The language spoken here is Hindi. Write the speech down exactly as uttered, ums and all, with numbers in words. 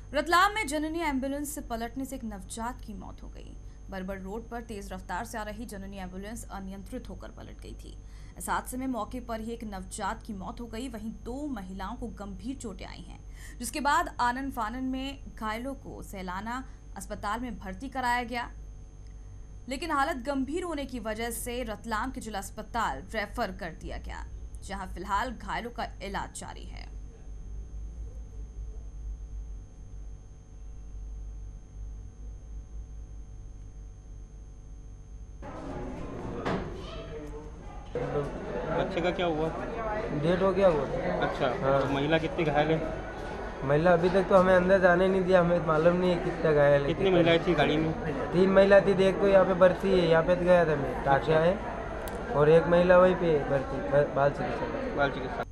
रतलाम में जननी एम्बुलेंस से पलटने से एक नवजात की मौत हो गई। बरबड़ रोड पर तेज रफ्तार से आ रही जननी एम्बुलेंस अनियंत्रित होकर पलट गई थी। इस हादसे में मौके पर ही एक नवजात की मौत हो गई, वहीं दो महिलाओं को गंभीर चोटें आई हैं, जिसके बाद आनन फानन में घायलों को सैलाना अस्पताल में भर्ती कराया गया, लेकिन हालत गंभीर होने की वजह से रतलाम के जिला अस्पताल रेफर कर दिया गया, जहां फिलहाल घायलों का इलाज जारी है। बच्चे का क्या हुआ? डेट हो गया वो। अच्छा। हाँ। तो महिला कितनी घायल है? महिला अभी तक तो हमें अंदर जाने नहीं दिया, हमें मालूम नहीं है कितना घायल है। कितनी महिलाएं थी गाड़ी में? तीन महिला थी, एक तो यहाँ पे भर्ती है, यहाँ पे गया था मैं टाटा है, और एक महिला वहीं पे भर्ती बाल चिकित्सा बाल चिकित्सा।